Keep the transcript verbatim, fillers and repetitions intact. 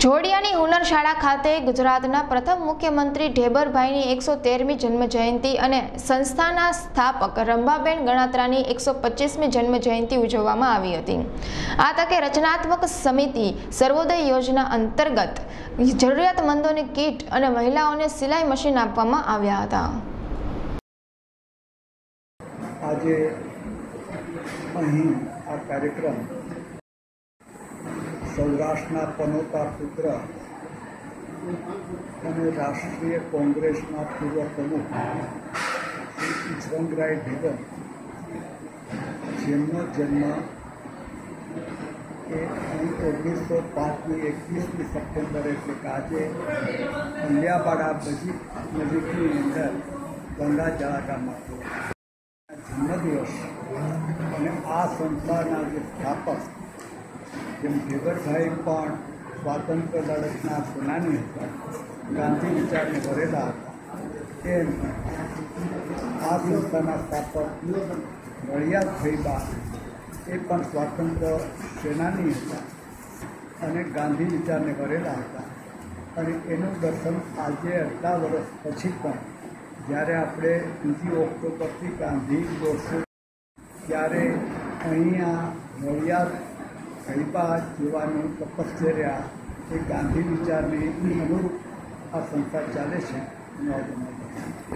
જોડિયાની હુનર શાળા ખાતે ગુજરાતના પ્રથમ મુખ્યમંત્રી ઢેબરભાઈની એકસો તેરમી જન્મજયંતિ અને સંસ્થાના સ્થાપક રંભાબેન ગણાત્રાની એકસો પચીસમી જન્મજયંતિ ઉજવવામાં આવી હતી। આ તકે રચનાત્મક સમિતિ સર્વોદય યોજના અંતર્ગત જરૂરિયાતમંદોને કીટ અને મહિલાઓને સિલાઈ મશીન આપવામાં આવ્યા હતા। આજે અહીં આ કાર્યક્રમ સૌરાષ્ટ્રના પનોતા પુત્ર અને રાષ્ટ્રીય કોંગ્રેસના પૂર્વ પ્રમુખ શ્રી ઈશ્વરભાઈ ઢેબર, જેમનો જન્મ એ ઓગણીસો પાંચની એકવીસમી સપ્ટેમ્બરે એટલે કે આજે અંડિયાપાડા નજીક નજીકની અંદર ગંગાજળા ગામમાં જન્મદિવસ અને આ સંસ્થાના જે સ્થાપક જેમ ઢેબરભાઈ પણ સ્વાતંત્ર્ય લડતના સેનાની હતા, ગાંધી વિચારને ભરેલા હતા, તેમ આ સંસ્થાના સ્થાપક રળિયાતભાઈ બા એ પણ સ્વાતંત્ર્ય સેનાની હતા અને ગાંધી વિચારને ભરેલા હતા। અને એનું દર્શન આજે આટલા વર્ષ પછી પણ જ્યારે આપણે બીજી ઓક્ટોબરથી ગાંધી દોડશું ત્યારે અહીંયા રળિયાત ગઈબા જેવાનું તપશ્ચર્યા એ ગાંધી વિચારની અનુરૂપ આ સંસ્થા ચાલે છે।